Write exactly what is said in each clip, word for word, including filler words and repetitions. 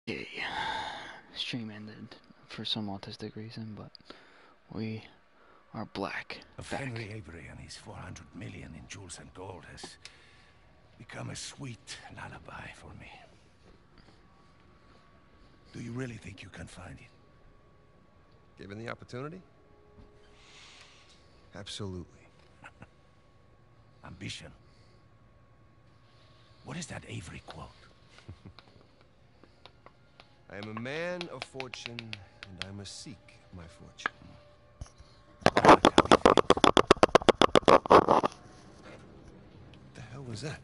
Okay, stream ended for some autistic reason, but we are black. Of Back. Henry Avery and his four hundred million in jewels and gold has become a sweet lullaby for me. Do you really think you can find it? Given the opportunity? Absolutely. Ambition. What is that Avery quote? I am a man of fortune, and I must seek my fortune. That's how he feels. What the hell was that?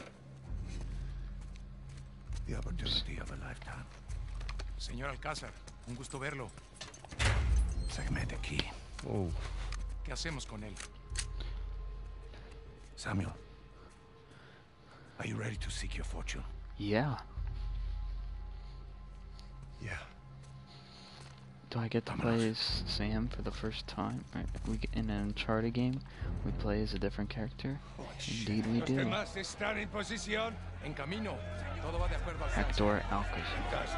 The opportunity of a lifetime. Señor Alcázar, un gusto verlo. Sáqueme de aquí. Oh. ¿Qué hacemos con él? Samuel, are you ready to seek your fortune? Yeah. Yeah. Do I get to play as Sam for the first time? Right, we get in an Uncharted game, we play as a different character. Indeed, we Los do. demás están en posición. En camino. Todo va de acuerdo al plan. Hector Alcázar.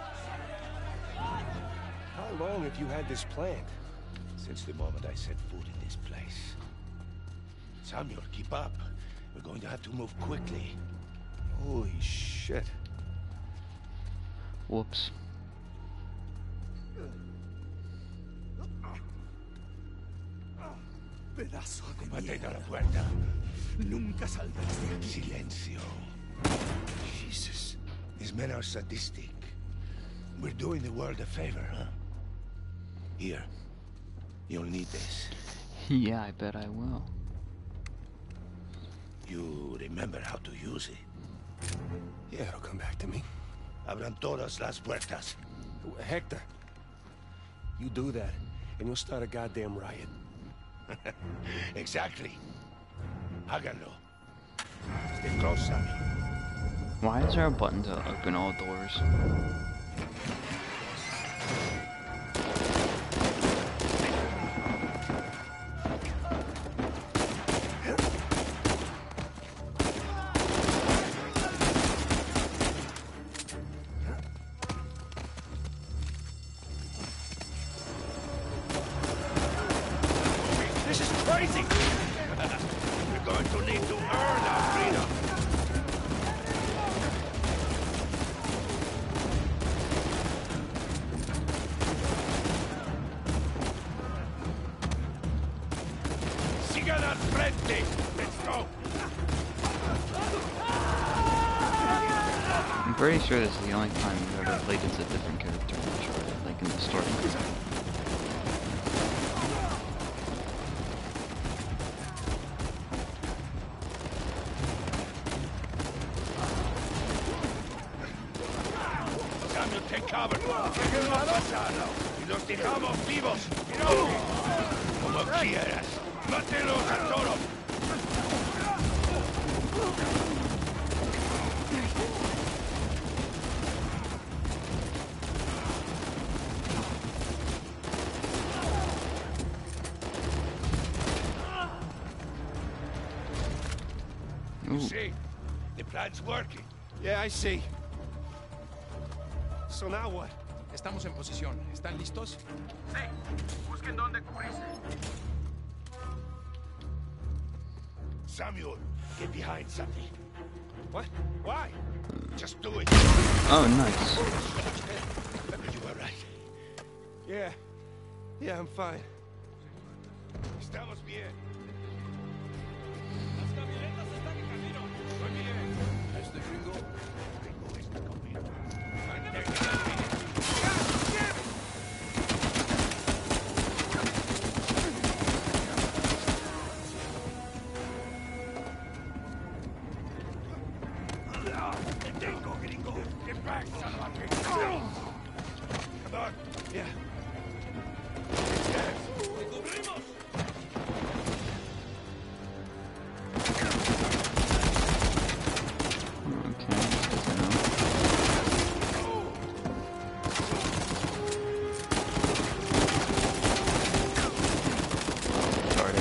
How long have you had this planned? Since the moment I set foot in this place. Samuel, keep up. We're going to have to move quickly. Holy shit. Whoops. Pedazo de Mantén a la puerta. Nunca saldrás de aquí. Silencio. Jesus. These men are sadistic. We're doing the world a favor, huh? Here. You'll need this. Yeah, I bet I will. You remember how to use it? Yeah, it'll come back to me. Abran todas las puertas. Hector, you do that, and you'll start a goddamn riot. Exactly. Háganlo. Stay close, Sammy. Why is there a button to open all doors? This is crazy! We're going to need to earn our freedom. Sigan al frente! Let's go! I'm pretty sure this is the only time you've ever played as a different character in Uncharted, like in the story. Samuel, take cover. Déjenlo pasar. Y los dejamos vivos. Como quieras. Mátelos a todos. You see, the plan's working. Yeah, I see. So now what? Estamos en posición. ¿Están listos? Sí, busquen dónde cubrirse. Samuel, get behind something. What? Why? Just do it. Oh, nice. You were right. Yeah. Yeah, I'm fine. Estamos bien. Las camionetas están en camino. Muy bien. ¿Este gringo? Gringo está conmigo. Te tengo, gringo. Get back, salvaje. Come on. Yeah. Yes. ¡Te cubrimos! Okay, that's good to know. Uncharted.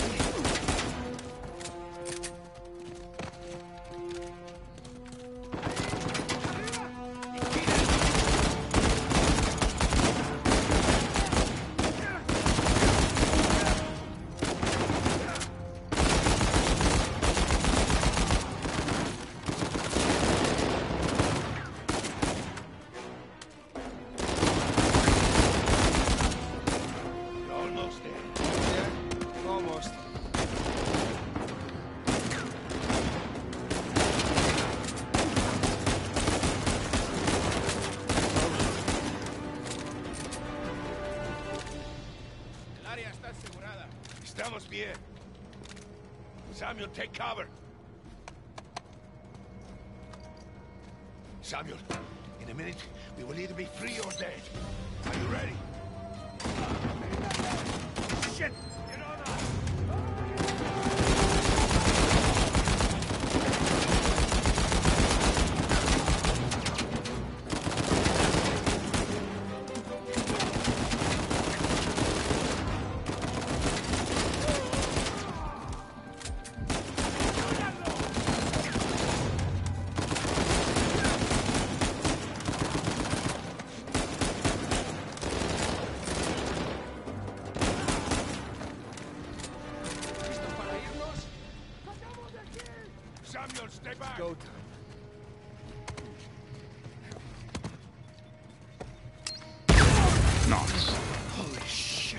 Estamos bien. Samuel, take cover. Samuel, in a minute, we will either be free or dead. Are you ready? Shit! Get on up! Samuel, stay back! Go time. Nice. Holy shit!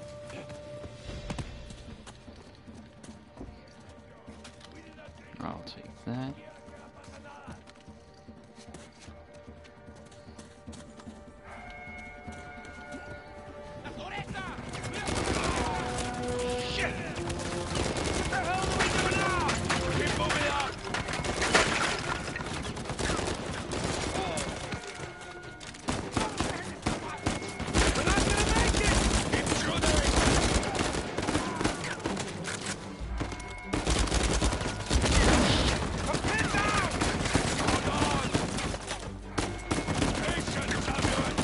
I'll take that. Shit! What the hell do we do now? Keep moving up! We're not gonna make it! Keep shooting! Come get down! Hold on! Patience, Samuel!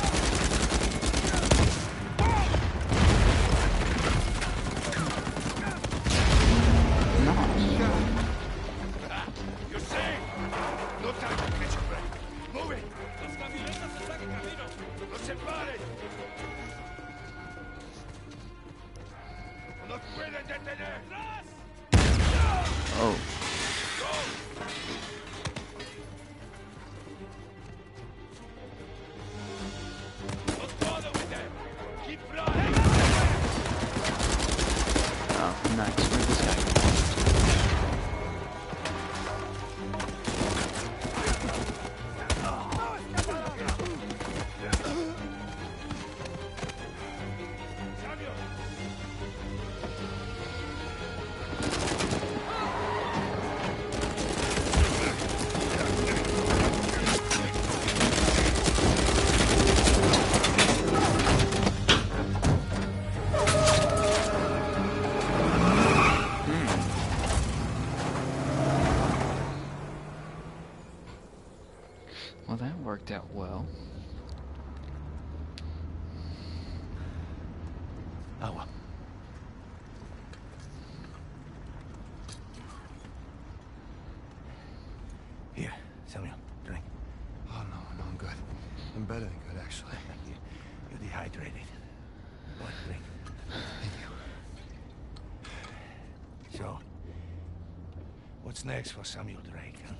Ah, you're safe! No time to catch a break. Move it! ¡Las camionetas están en camino! ¡No se paren! ¡No nos pueden detener! Oh. Don't bother with them! Keep running! Oh, nice. Where'd this guy go? Samuel! Well, that worked out well. Agua. Here, Samuel, drink. Oh, no, no, I'm good. I'm better than good, actually. You're dehydrated. Go on, drink. Thank you. So, what's next for Samuel Drake, huh?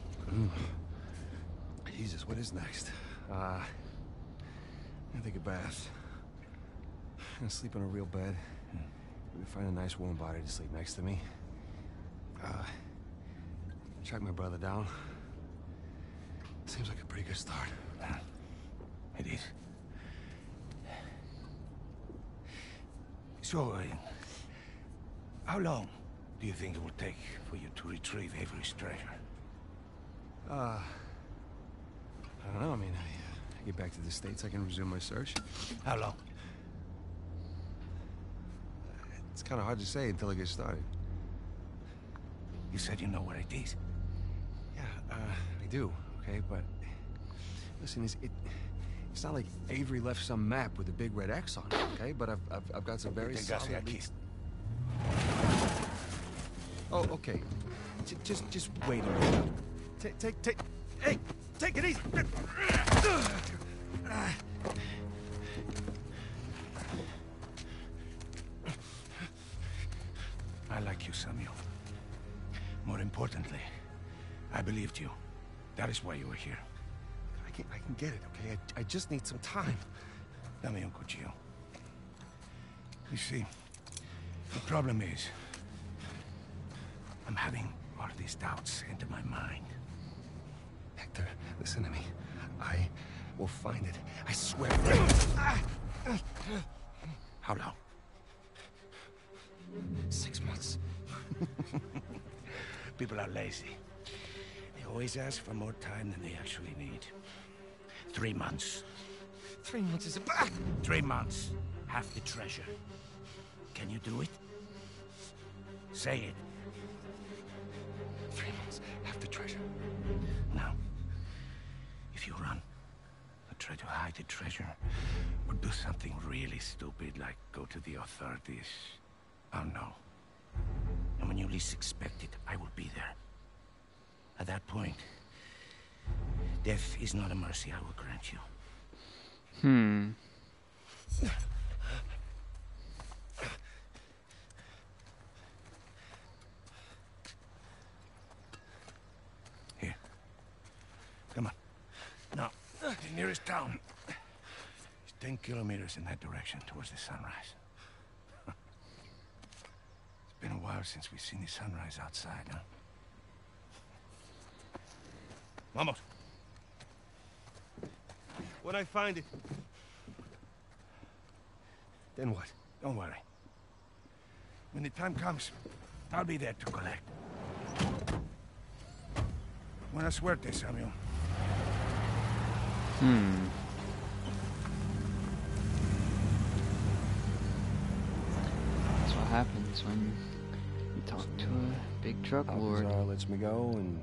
Jesus, what is next? Uh, I'm gonna take a bath. I'm gonna sleep on a real bed. Maybe find a nice warm body to sleep next to me. Uh, track my brother down. Seems like a pretty good start. It is. So, uh, how long do you think it will take for you to retrieve Avery's treasure? Uh, I don't know. I mean, I, I get back to the States, I can resume my search. How long? It's kind of hard to say until I get started. You said you know where it is. Yeah, uh, I do, okay? But, listen, it's, it, it's not like Avery left some map with a big red X on it, okay? But I've, I've, I've got some very Tengas solid... aquí. Oh, okay. J just, just wait a minute. Take, take, take... Hey! Take it easy! I like you, Samuel. More importantly, I believed you. That is why you were here. I can, I can get it, okay? I, I just need some time. Dame un cuchillo. You see, the problem is, I'm having all these doubts into my mind. Hector, listen to me. I will find it. I swear. How long? Six months. People are lazy. They always ask for more time than they actually need. Three months. Three months is a... Ah! Three months. Half the treasure. Can you do it? Say it. Three months, half the treasure. Now, if you run, or try to hide the treasure, or do something really stupid like go to the authorities, I'll know. And when you least expect it, I will be there. At that point, death is not a mercy I will grant you. Hmm. Here. Come on. Now, the nearest town is ten kilometers in that direction towards the sunrise. It's been a while since we've seen the sunrise outside, huh? Vamos. When I find it... Then what? Don't worry. When the time comes, I'll be there to collect. Buena suerte, Samuel. Hmm. That's what happens when you talk to a big drug lord. Alcazar lets me go, and...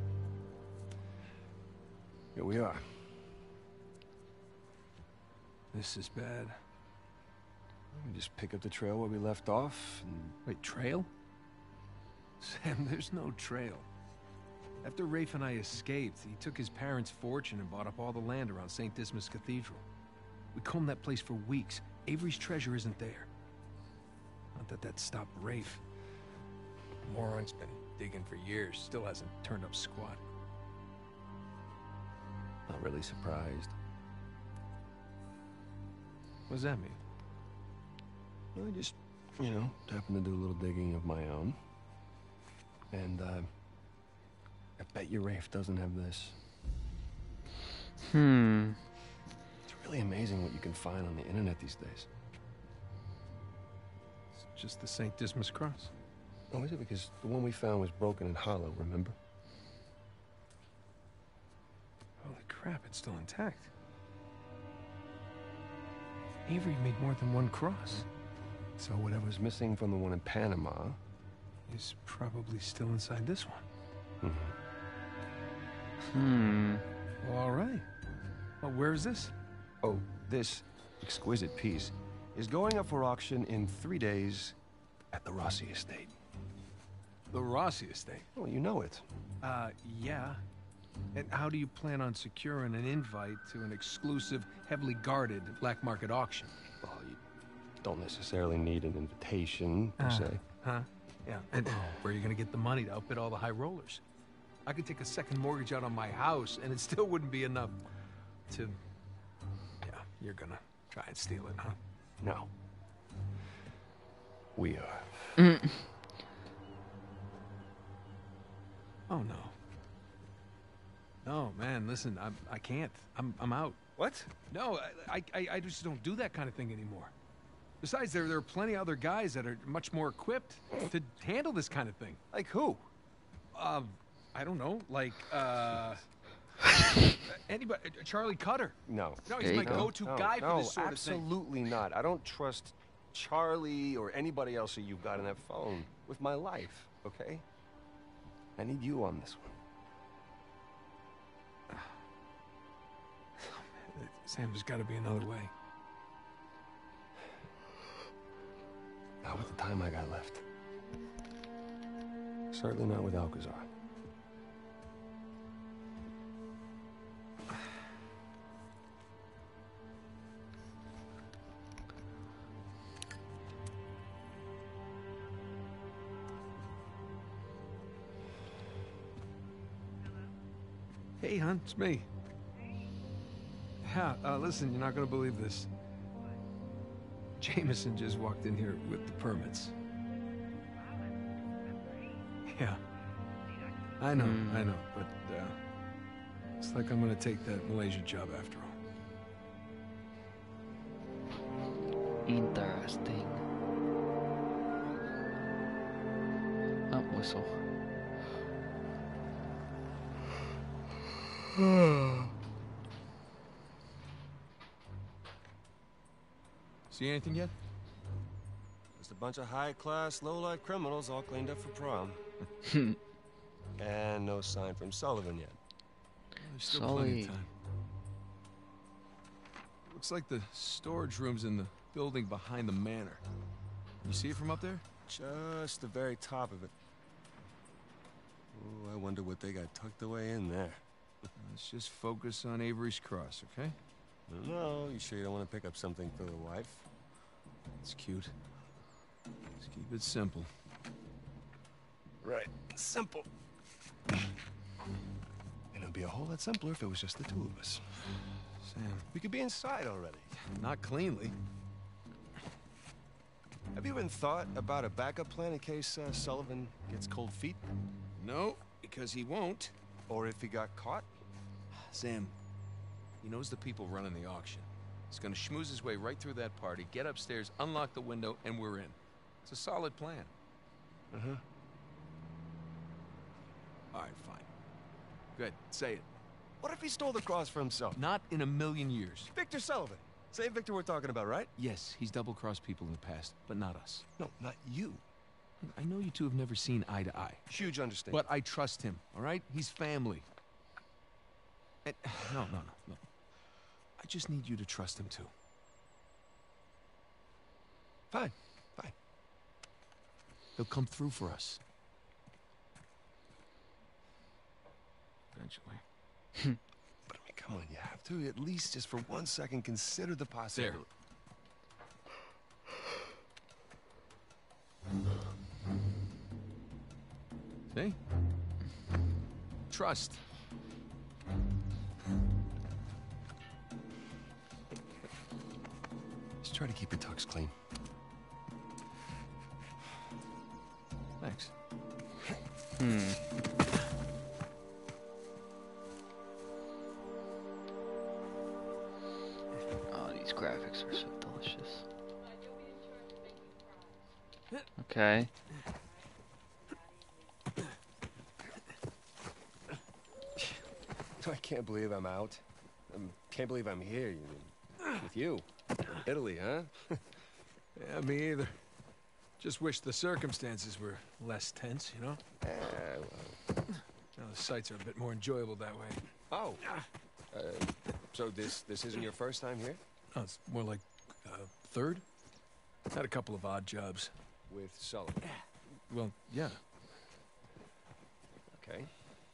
here we are. This is bad. We just pick up the trail where we left off, and... Wait, trail? Sam, there's no trail. After Rafe and I escaped, he took his parents' fortune and bought up all the land around Saint Dismas Cathedral. We combed that place for weeks. Avery's treasure isn't there. Not that that stopped Rafe. Moron's been digging for years, still hasn't turned up squat. Not really surprised. What does that mean? Well, I just, you know, happened to do a little digging of my own. And, uh... I bet you Rafe doesn't have this. Hmm. It's really amazing what you can find on the internet these days. It's just the Saint Dismas cross. Oh, is it? Because the one we found was broken and hollow, remember? Holy crap, it's still intact. Avery made more than one cross. So whatever's missing from the one in Panama... is probably still inside this one. Mm-hmm. Hmm. Well, all right. Well, where is this? Oh, this exquisite piece is going up for auction in three days at the Rossi estate. The Rossi estate. Well, you know it. Uh, yeah. And how do you plan on securing an invite to an exclusive, heavily guarded black market auction? Well, you don't necessarily need an invitation, per Uh, se. Huh? Yeah. And where are you going to get the money to outbid all the high rollers? I could take a second mortgage out on my house, and it still wouldn't be enough to... Yeah, you're gonna try and steal it, huh? No. We are. Mm. Oh, no. No, man, listen, I, I can't. I'm, I'm out. What? No, I, I, I just don't do that kind of thing anymore. Besides, there, there are plenty of other guys that are much more equipped to handle this kind of thing. Like who? Um, I don't know, like, uh... anybody, Charlie Cutter. No. No, he's There my you go. go-to No, guy no, for this sort of thing. absolutely not. I don't trust Charlie or anybody else that you've got on that phone with my life, okay? I need you on this one. Sam, there's got to be another way. Not with the time I got left. Certainly not with Alcazar. Hey, hon, it's me. Yeah, uh, listen, you're not gonna believe this. Jameson just walked in here with the permits. Yeah. I know, Hmm. I know, but, uh... it's like I'm gonna take that Malaysia job after all. Interesting. Oh, whistle. See anything yet? Just a bunch of high-class, low-life criminals all cleaned up for prom. And no sign from Sullivan yet. There's still plenty of Sully. time. Looks like the storage room's in the building behind the manor. You see it from up there? Just the very top of it. Oh, I wonder what they got tucked away in there. Let's just focus on Avery's Cross, okay? No, you sure you don't want to pick up something for the wife? It's cute. Let's keep it simple. Right. Simple. And it'd be a whole lot simpler if it was just the two of us. Sam, We could be inside already. not cleanly. Have you even thought about a backup plan in case uh, Sullivan gets cold feet? No, because he won't. Or if he got caught? Sam, he knows the people running the auction. He's gonna schmooze his way right through that party, get upstairs, unlock the window, and we're in. It's a solid plan. Uh-huh. All right, fine. Good, say it. What if he stole the cross for himself? Not in a million years. Victor Sullivan. Same Victor we're talking about, right? Yes, he's double-crossed people in the past, but not us. No, not you. I know you two have never seen eye to eye, Huge understanding. but I trust him, all right? He's family. And, no, no, no, no. I just need you to trust him, too. Fine, fine. He'll come through for us. Eventually. But I mean, come on, you have to at least just for one second consider the possibility. See? Trust. Just try to keep your tux clean. Thanks. Hmm. Oh, these graphics are so delicious. Okay. I can't believe I'm out. I can't believe I'm here you know, with you. Italy, huh? Yeah, me either. Just wish the circumstances were less tense, you know? Eh, well. Now the sights are a bit more enjoyable that way. Oh. Uh, so this this isn't your first time here? No, it's more like uh, third. Had a couple of odd jobs. With Sullivan. Well, yeah. Okay.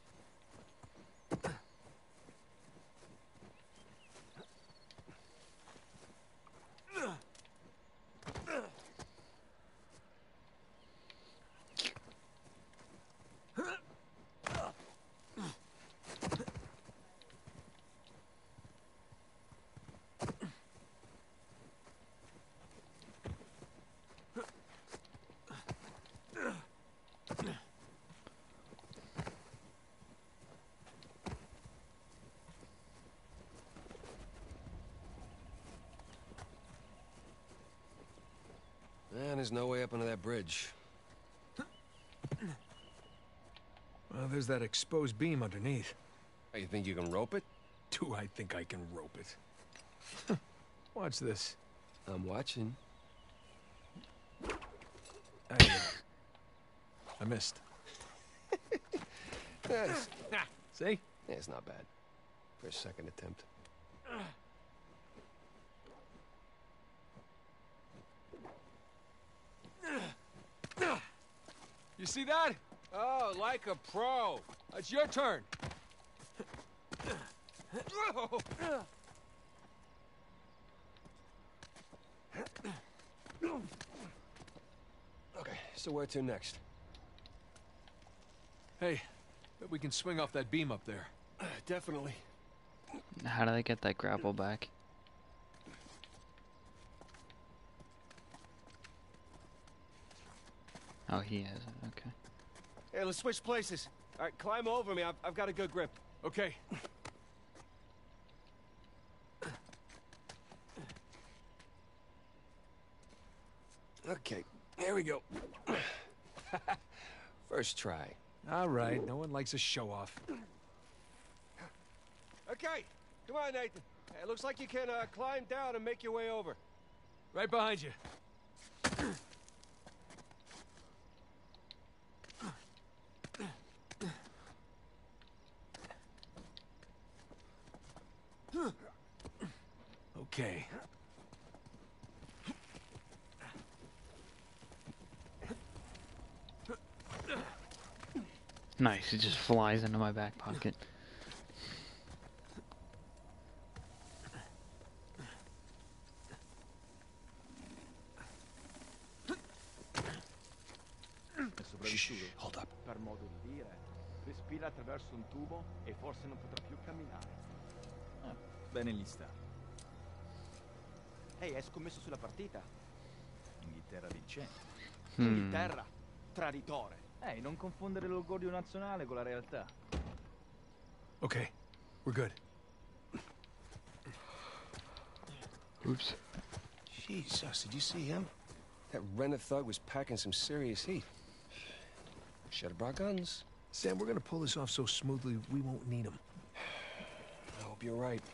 Man, there's no way up under that bridge. Well, there's that exposed beam underneath. Oh, you think you can rope it? Do I think I can rope it? Watch this. I'm watching. I, uh, I missed. Yes. See? Yeah, it's not bad. For a second attempt. You see that? Oh, like a pro. It's your turn. Okay, so where to next? Hey, bet we can swing off that beam up there. Uh, definitely. How do they get that grapple back? Oh, he has it. Okay. Hey, let's switch places. All right, climb over me. I've, I've got a good grip. Okay. Okay, here we go. First try. All right, no one likes a show-off. Okay, come on, Nathan. It looks like you can uh, climb down and make your way over. Right behind you. Okay. Nice, it just flies into my back pocket. Shh, hold up. Per modo di dire, respira attraverso un tubo e forse non potrà più camminare. Ah, bene gli sta. Ehi, hai scommesso sulla partita? Inghilterra vincente. Hmm. Inghilterra, traditore. Ehi, non confondere l'orgoglio nazionale con la realtà. Okay, we're good. Oops. Jesus, did you see him? That Renner thug was packing some serious heat. Should have brought guns. Sam, we're gonna pull this off so smoothly we won't need them. I hope you're right.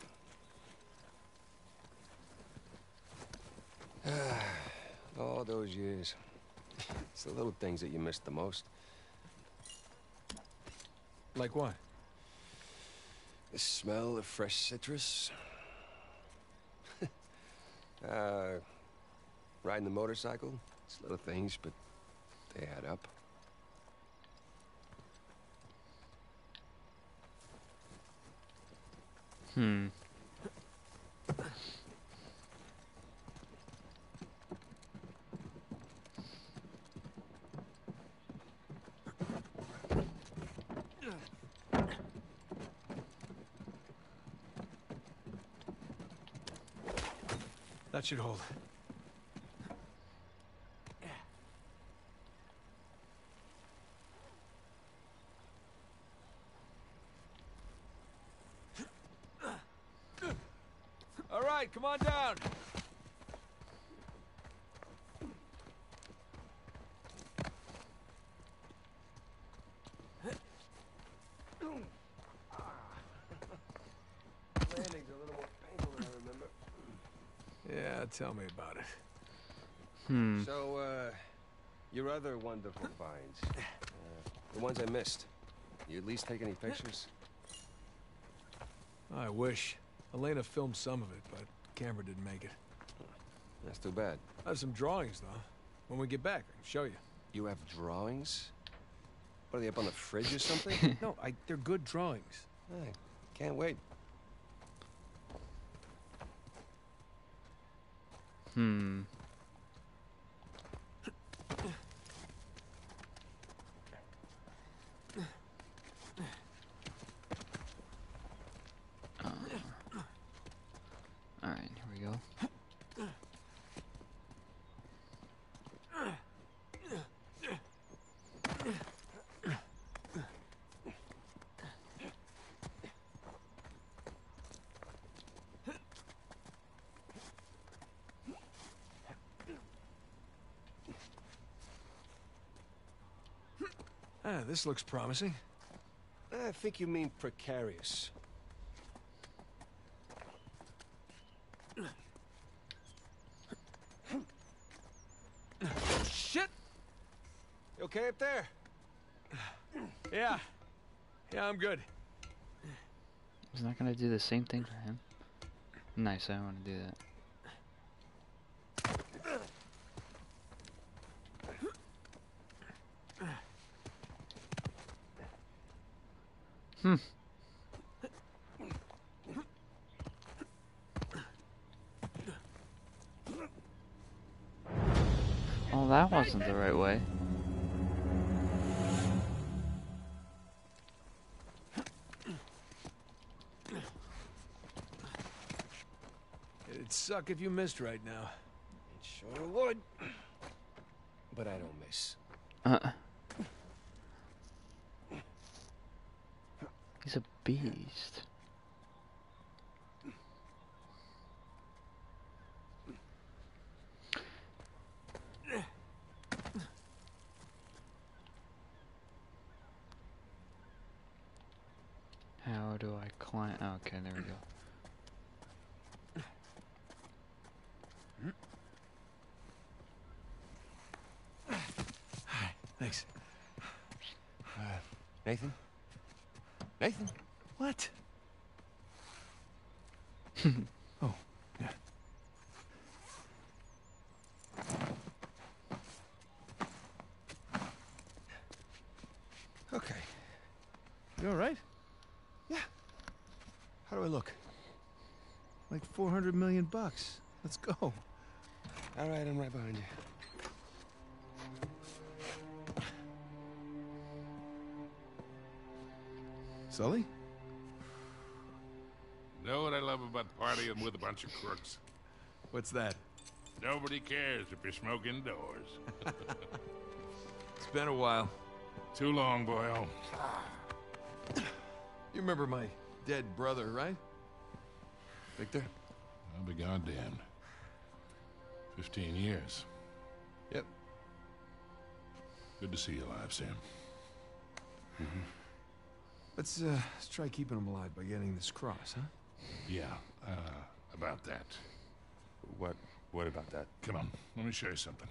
All those years. It's the little things that you miss the most. Like what? The smell of fresh citrus. uh, riding the motorcycle. It's little things, but they add up. Hmm. That should hold. All right, come on down. Landing's a little more painful than I remember. Yeah, tell me about it. Hmm. So, uh, your other wonderful finds. Uh, the ones I missed. You at least take any pictures? I wish. Elena filmed some of it, but camera didn't make it. That's too bad. I have some drawings, though. When we get back, I can show you. You have drawings? What, are they up on the fridge or something? No, I, they're good drawings. I can't wait. Hmm. Uh, all right, here we go. Ah, this looks promising. I think you mean precarious. Shit! You okay up there? Yeah. Yeah, I'm good. He's not gonna do the same thing for him. Nice, I want to do that. Hmm. Oh, that wasn't the right way. It'd suck if you missed right now. It sure would. But I don't miss. Uh. He's a beast. Okay, there we go. Thanks. Uh, Nathan? Nathan? What? Oh, yeah. Okay. You all right? Yeah. How do I look? Like four hundred million bucks. Let's go. All right, I'm right behind you. Sully? Know what I love about partying with a bunch of crooks? What's that? Nobody cares if you smoke indoors. It's been a while. Too long, boyo. You remember my dead brother, right? Victor? I'll be goddamned. Fifteen years. Yep. Good to see you alive, Sam. Mm-hmm. Let's, uh, let's try keeping him alive by getting this cross, huh? Yeah, uh, about that. What? What about that? Come on, let me show you something.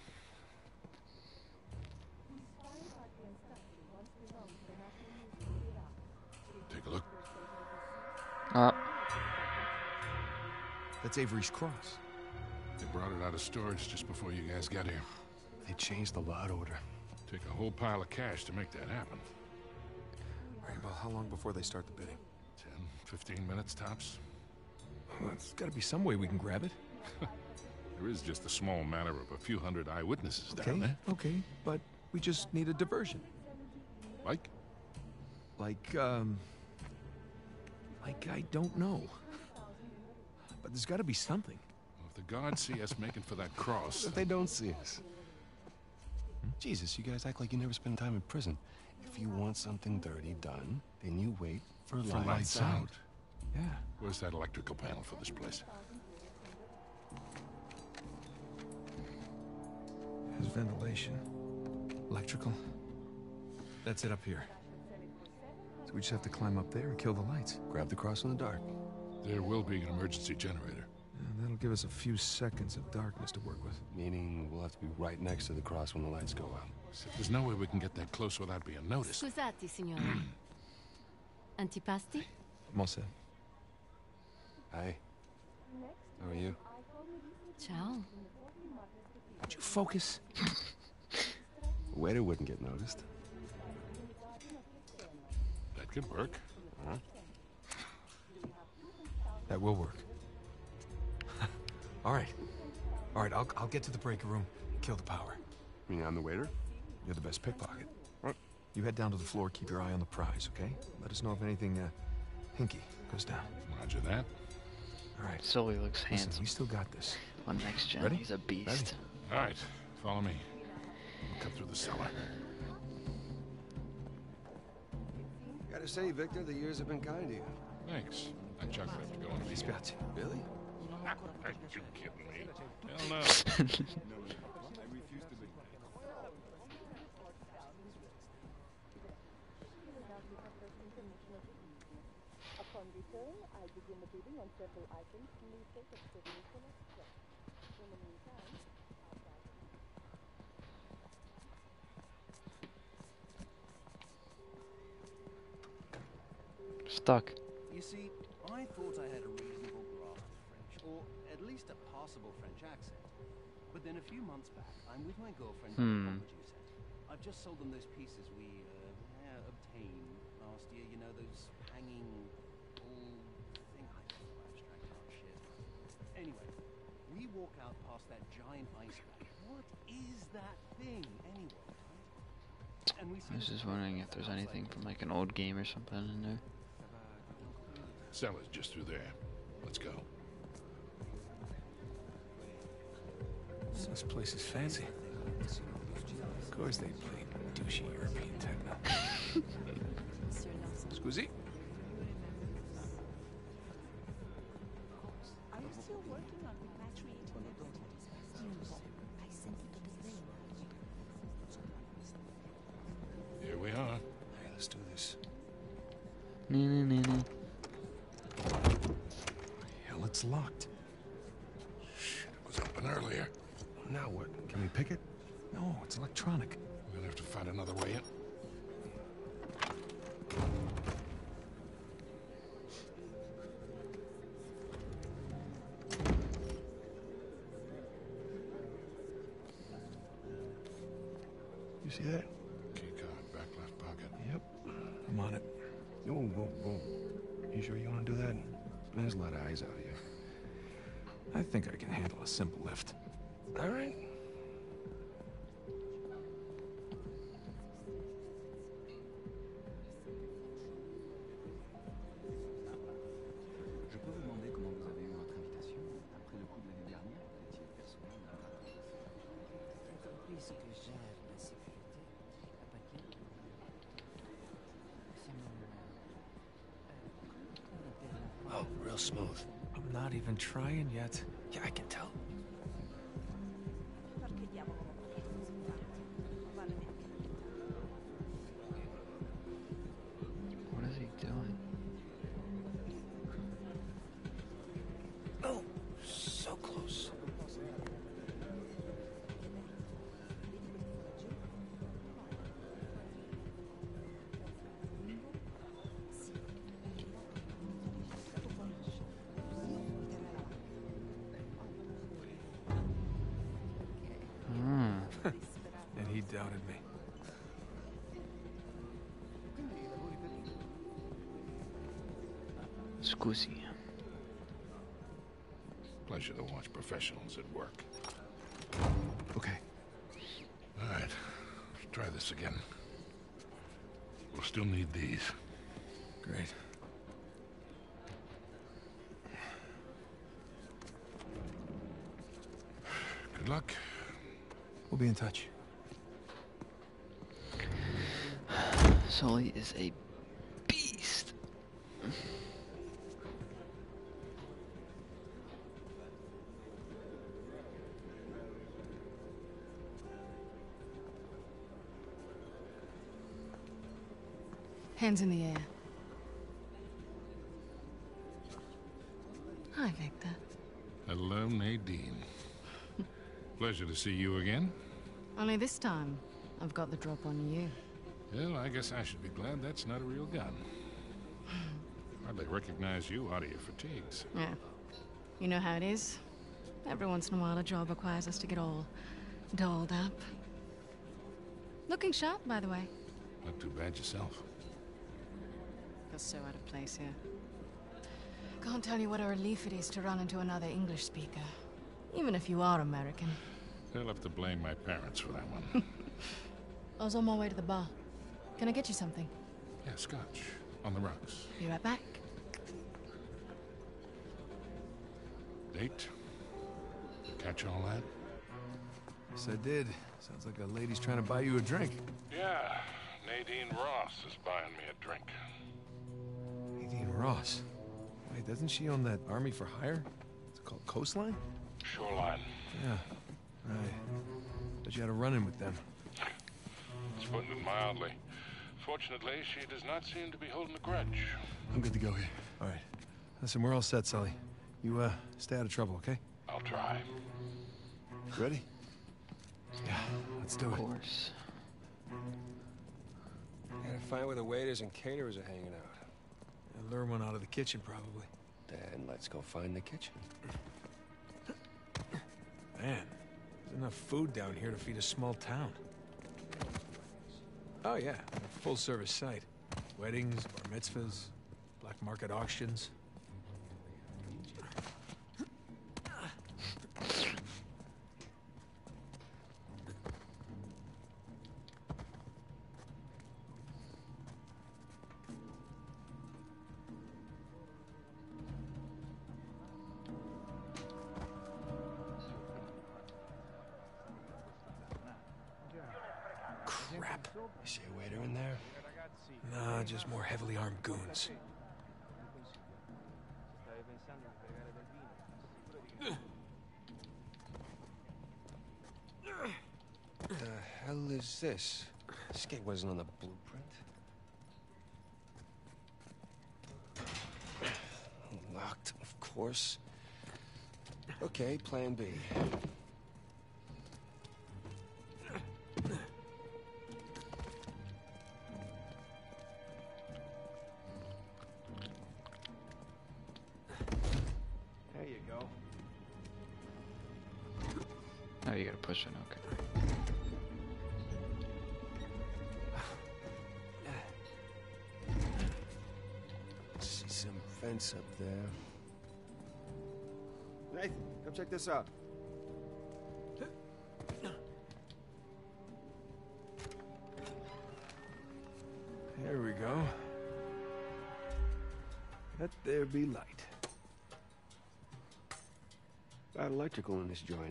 Take a look. Uh, That's Avery's cross. They brought it out of storage just before you guys got here. They changed the lot order. Take a whole pile of cash to make that happen. All right, well, how long before they start the bidding? Ten, fifteen minutes tops. Well, there's got to be some way we can grab it. There is just a small matter of a few hundred eyewitnesses Okay, down there. okay, but we just need a diversion. Like? Like, um... Like, I don't know. But there's got to be something. Well, if the guards see us making for that cross... If they don't see us. Hmm? Jesus, you guys act like you never spend time in prison. If you want something dirty done, then you wait for, For lights, lights out. out. Yeah. Where's that electrical panel for this place? There's ventilation. Electrical. That's it up here. So we just have to climb up there and kill the lights. Grab the cross in the dark. There will be an emergency generator. And that'll give us a few seconds of darkness to work with. Meaning we'll have to be right next to the cross when the lights go out. Except there's no way we can get that close without being noticed. Scusate, signora. Antipasti? I'm all set. Hi. How are you? Ciao. Would you focus? A waiter wouldn't get noticed. That could work. Huh? That will work. All right. All right, I'll, I'll get to the breaker room and kill the power. You mean I'm the waiter? You're the best pickpocket. What? You head down to the floor, keep your eye on the prize, okay? Let us know if anything, uh, hinky goes down. Roger that. All right. Sully looks Listen, handsome. we still got this. On next gen, Ready? he's a beast. Ready? All right, follow me. We'll cut through the cellar. Gotta say, Victor, the years have been kind to you. Thanks. I chugged it after going to the... Spiazzi. Really? Are you kidding me? Hell no. Upon return, I begin the bidding on several items in the state of Sydney Collector. In the meantime, Stuck. You see, I thought I had a reasonable grasp of French, or at least a passable French accent. But then a few months back, I'm with my girlfriend at Hmm. the comedy set. I've just sold them those pieces we uh, yeah, obtained last year. You know, those hanging, all thing I abstract art shit. Anyway, we walk out past that giant iceberg. What is that thing anyway? Right? And we see I was this just wondering if there's anything from like an old game or something in there. Cellar's just through there. Let's go. This place is fancy. Of course they play douchey European techno. Scusi? are you still working on repatriating the news? I sent it to the brain. Here we are. Hey, let's do this. Nee, nee, nee, nee. It's locked. Shit, it was open earlier. Now what? Can we pick it? No, it's electronic. We're gonna have to find another way in. You see that? Key card, back left pocket. Yep. I'm on it. Whoa, whoa, whoa. You sure you want to do that? There's a lot of eyes out here. I think I can handle a simple lift. All right. Je peux vous demander comment vous avez eu votre invitation? Après le coup de l'année dernière, vous étiez personnel dans la partie. Entreprise que gère la sécurité à papier. C'est mon... Euh, comment on appelle la... Oh, real smooth. I'm not even trying yet. Yeah, I can tell. Perché diavolo non potete sposare? Vale neanche la metà. What is he doing? Oh, so close. Hmm. And he doubted me. Scusi. Pleasure to watch professionals at work. Okay. All right, let's try this again. We'll still need these. Great. Good luck. We'll be in touch. Sully is a beast. Hands in the air. Hi, Victor. Hello, Nadine. Pleasure to see you again. Only this time, I've got the drop on you. Well, I guess I should be glad that's not a real gun. Hardly recognize you out of your fatigues. Yeah. You know how it is. Every once in a while, a job requires us to get all dolled up. Looking sharp, by the way. Not too bad yourself. Feel so out of place here. Can't tell you what a relief it is to run into another English speaker. Even if you are American. They'll have to blame my parents for that one. I was on my way to the bar. Can I get you something? Yeah, scotch. On the rocks. Be right back. Date? Catch all that? Yes, I did. Sounds like a lady's trying to buy you a drink. Yeah, Nadine Ross is buying me a drink. Nadine Ross. Wait, doesn't she own that Army for Hire? It's called Coastline? Shoreline. Yeah, right. But you had a run-in with them. It's putting it mildly. Fortunately, she does not seem to be holding a grudge. I'm good to go here. All right. Listen, we're all set, Sully. You, uh, stay out of trouble, okay? I'll try. Ready? Yeah, let's do Of it. course. Gotta find where the waiters and caterers are hanging out. And lure one out of the kitchen, probably. Then let's go find the kitchen. Man, there's enough food down here to feed a small town. Oh, yeah, a full-service site. Weddings, bar mitzvahs, black market auctions. Crap. You see a waiter in there? Nah, just more heavily armed goons. The hell is this? This gate wasn't on the blueprint. Locked, of course. Okay, plan B. There you go. Oh, you gotta push it, okay. See some fence up there. Nathan, come check this out. There we go. Let there be light. Got electrical in this joint.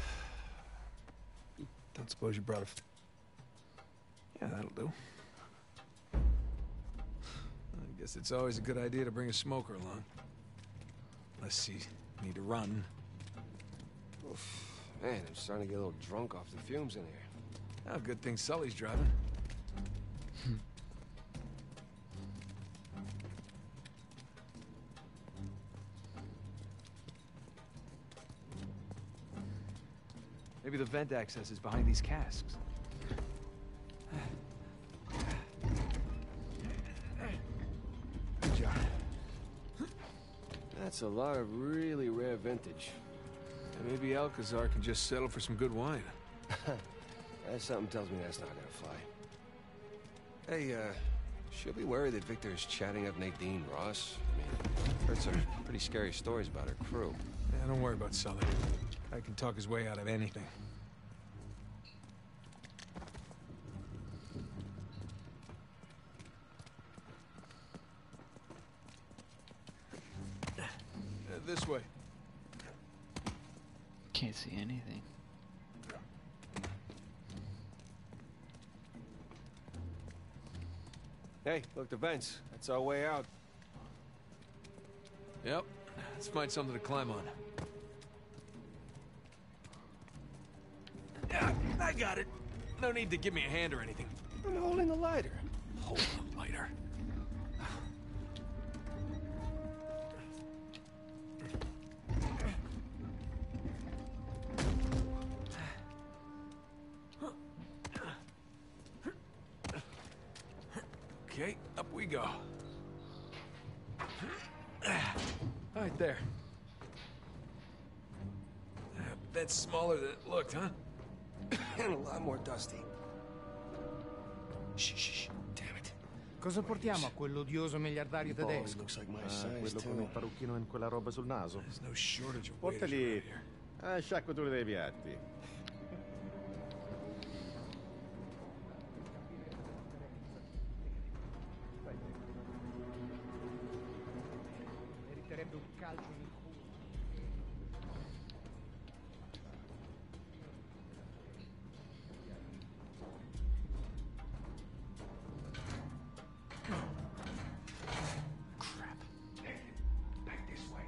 Don't suppose you brought a... F yeah, that'll do. I guess it's always a good idea to bring a smoker along. Unless you need to run. Oof. Man, I'm starting to get a little drunk off the fumes in here. Oh, good thing Sully's driving. Maybe the vent access is behind these casks. Good job. That's a lot of really rare vintage. And maybe Alcazar can just settle for some good wine. That something tells me that's not gonna fly. Hey, uh, she'll be worried that Victor is chatting up Nadine Ross. I mean, heard some pretty scary stories about her crew. Yeah, don't worry about Sully. I can talk his way out of anything. Uh, this way. Can't see anything. Hey, look, the vents. That's our way out. Yep. Let's find something to climb on. Yeah, I got it. No need to give me a hand or anything. I'm holding a lighter. Hold the lighter. Okay, up we go. Right there. That's smaller than it looked, huh? And a lot more dusty. Shh, shh, shh. Damn it. Cosa portiamo a quell'odioso miliardario The ball tedesco? looks like my Ah, size, quello too. con il parrucchino e quella roba sul naso. There's no shortage of waiters Portali around here. a sciacquature dei piatti. Meriterebbe un calcio nel culo. Crap. Back this way.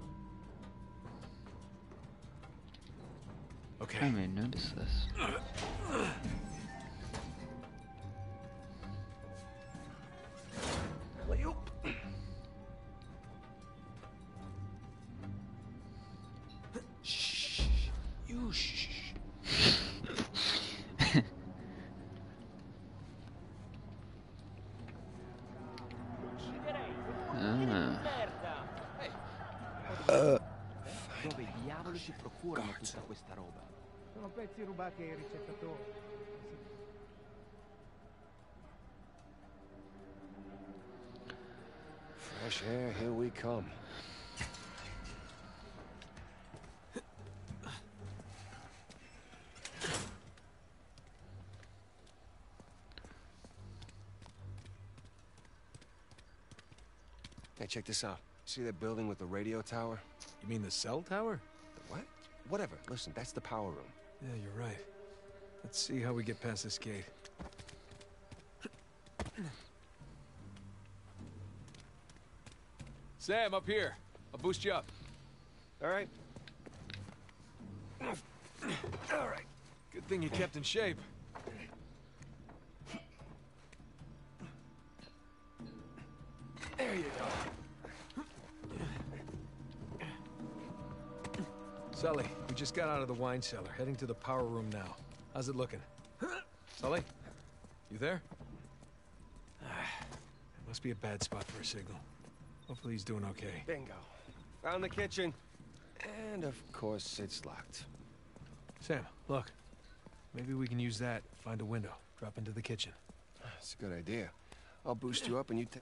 Okay. I may notice this. Alley-oop. Shh. You shh. Ah. Dove diavolo si procurano tutta questa roba? Sono pezzi rubati ai ricettatori. Fresh air, here we come. Hey, check this out. See that building with the radio tower? You mean the cell tower? The what? Whatever. Listen, that's the power room. Yeah, you're right. Let's see how we get past this gate. Sam, up here. I'll boost you up. All right. All right. Good thing you kept in shape. There you go. We just got out of the wine cellar, heading to the power room now. How's it looking? Sully? You there? It must be a bad spot for a signal. Hopefully he's doing okay. Bingo. Found the kitchen. And of course, it's locked. Sam, look. Maybe we can use that, find a window, drop into the kitchen. That's a good idea. I'll boost you up and you take...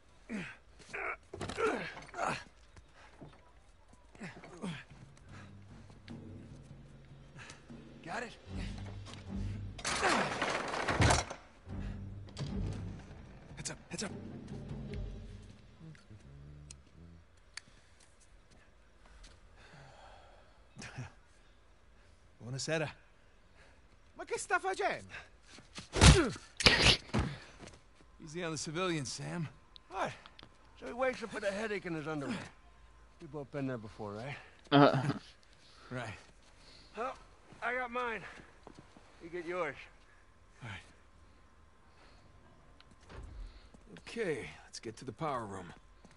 Got it? Heads up, heads up. Buonasera. Ma che sta facendo? Easy on the civilians, Sam. What? So he wakes up with a headache in his underwear. We've both been there before, right? Uh. Right. Well, I got mine. You get yours. All right. Okay, let's get to the power room.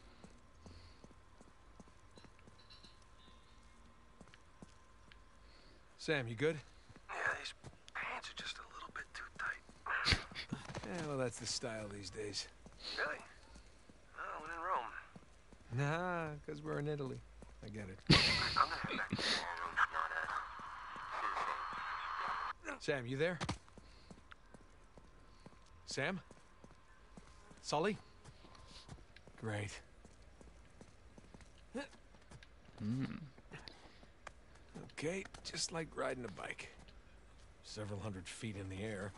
Sam, you good? Yeah, these pants are just a little bit too tight. Yeah, well, that's the style these days. Really? Oh, when in Rome. Nah, because we're in Italy. I get it. I'm gonna head back to the ballroom, not a... Sam, you there? Sam? Sully? Great. Mm. Okay, just like riding a bike. Several hundred feet in the air.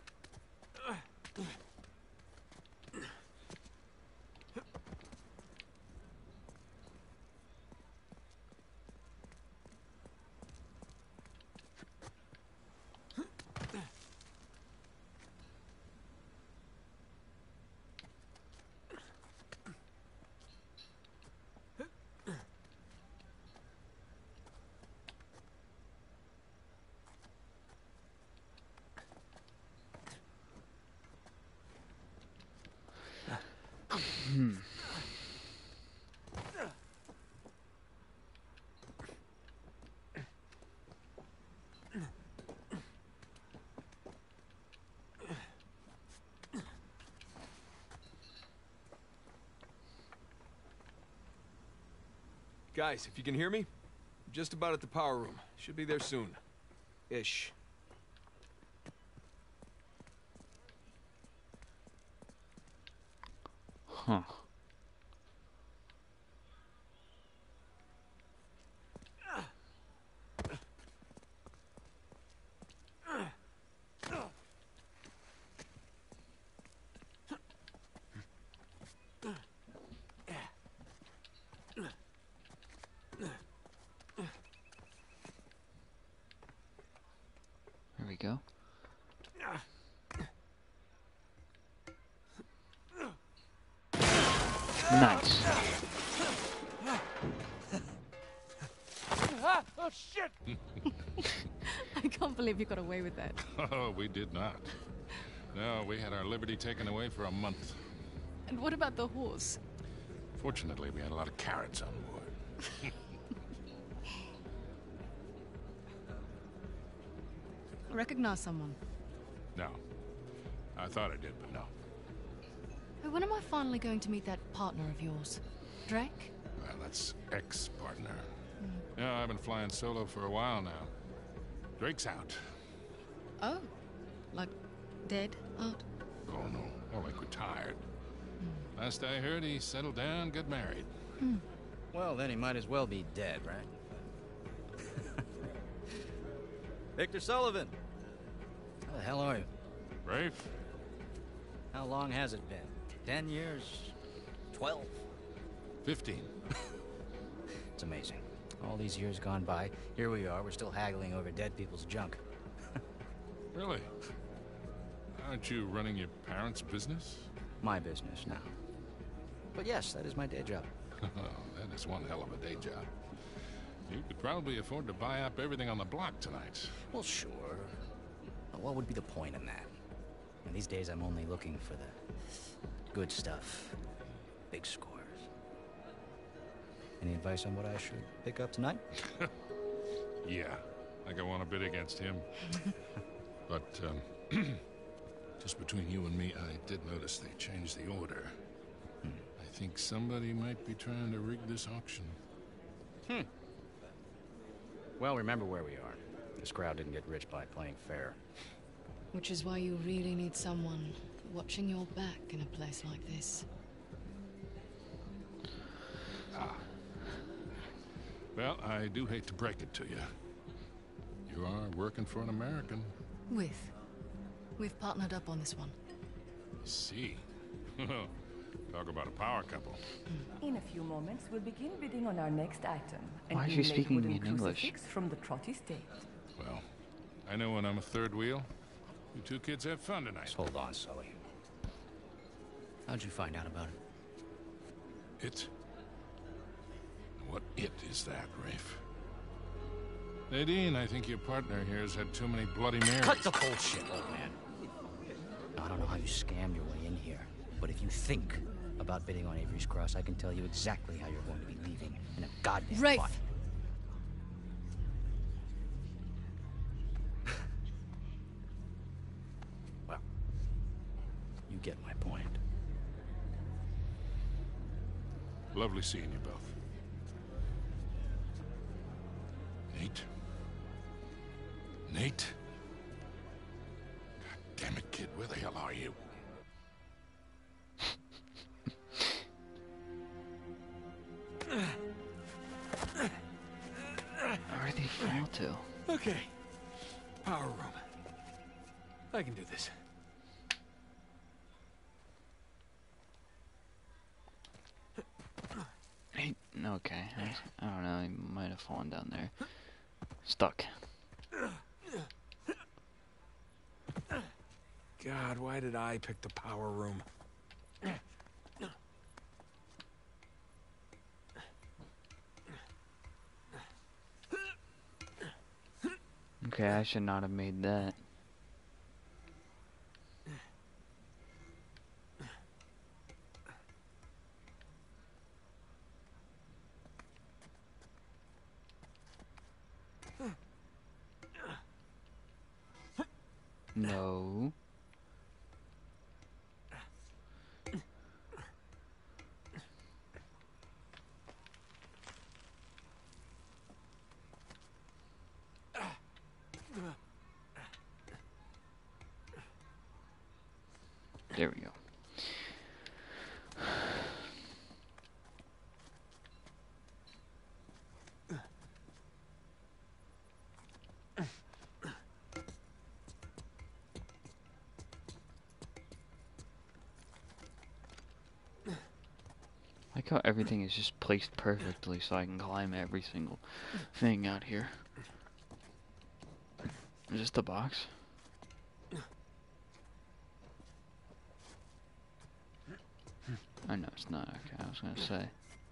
Hmm. Guys, if you can hear me, I'm just about at the power room. Should be there soon. Ish. Huh. There we go. Nice. Ah, oh, shit! I can't believe you got away with that. Oh, we did not. No, we had our liberty taken away for a month. And what about the horse? Fortunately, we had a lot of carrots on board. Recognize someone? No. I thought I did, but no. Hey, when am I finally going to meet that partner of yours? Drake? Well, that's ex-partner. Mm. Yeah, I've been flying solo for a while now. Drake's out. Oh. Like dead out? Oh, no. More like retired. Mm. Last I heard, he settled down, got married. Mm. Well, then he might as well be dead, right? Victor Sullivan. How the hell are you? Rafe? How long has it been? Ten years? Twelve? Fifteen. It's amazing. All these years gone by, here we are, we're still haggling over dead people's junk. Really? Aren't you running your parents' business? My business now. But yes, that is my day job. Oh, that is one hell of a day job. You could probably afford to buy up everything on the block tonight. Well, sure. But what would be the point in that? And these days I'm only looking for the good stuff. Big scores. Any advice on what I should pick up tonight? Yeah. like I want to bid against him. But, um, just between you and me, I did notice they changed the order. Hmm. I think somebody might be trying to rig this auction. Hmm. Well, remember where we are. This crowd didn't get rich by playing fair. Which is why you really need someone watching your back in a place like this. Ah. Well, I do hate to break it to you. You are working for an American. With. We've partnered up on this one. I see. Talk about a power couple. In a few moments, we'll begin bidding on our next item. An Why is she inlaid speaking wooden in English? crucifix from the Trot estate. Well, I know when I'm a third wheel. You two kids have fun tonight. Just hold on, Sully. How'd you find out about it? It? What it is that, Rafe? Nadine, I think your partner here has had too many Bloody Marys. Cut the bullshit, old man. I don't know how you scammed your way in here, but if you think about bidding on Avery's Cross, I can tell you exactly how you're going to be leaving in a goddamn Rafe! pot. Well, you get my point. Lovely seeing you both. Nate? Nate? God damn it, kid, where the hell are you? Where'd they fall to? Okay. Power room. I can do this. Hey, okay. I, I don't know. He might have fallen down there. Stuck. God, why did I pick the power room? Okay, I should not have made that. No. There we go. I like how everything is just placed perfectly so I can climb every single thing out here. Is this the box? I know it's not. Okay, I was gonna say.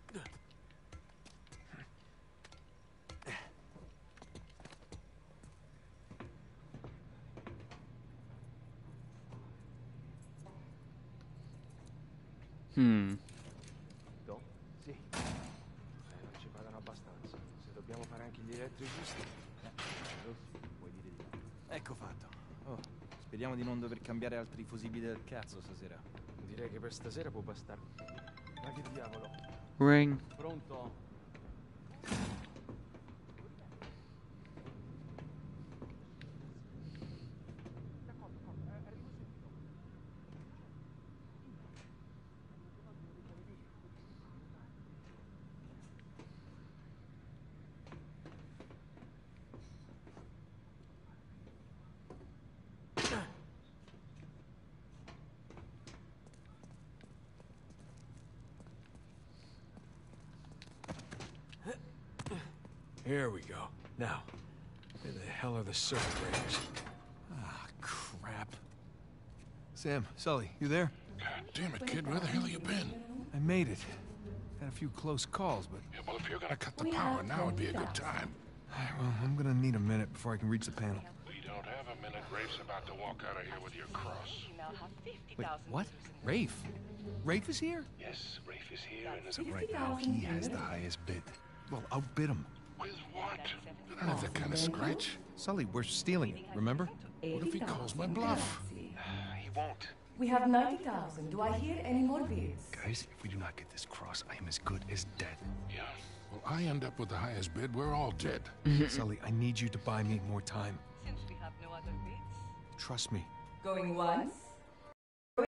Hmm. Sì. Eh, non ci pagano abbastanza. Se dobbiamo fare anche gli elettricisti. Eh, vuoi dire di no? Ecco fatto. Oh, speriamo di non dover cambiare altri fusibili del cazzo stasera. Direi che per stasera può bastare. Ma che diavolo? Ring. Pronto? Here we go. Now, where the hell are the circuit breakers? Ah, crap. Sam, Sully, you there? God damn it, kid, where the hell have you been? I made it. Had a few close calls, but... Yeah, well, if you're gonna cut the power, now would be a good time. Well, I'm gonna need a minute before I can reach the panel. We don't have a minute. Rafe's about to walk out of here with your cross. Wait, what? Rafe? Rafe is here? Yes, Rafe is here and is So right now, he has the highest bid. Well, outbid him. With what? I don't have that kind of scratch. Sully, we're stealing it, remember? What if he calls my bluff? He won't. We have ninety thousand. Do I hear any more bids? Guys, if we do not get this cross, I am as good as dead. Yeah. Well, I end up with the highest bid, we're all dead. Sully, I need you to buy me more time. Since we have no other bids. Trust me. Going once?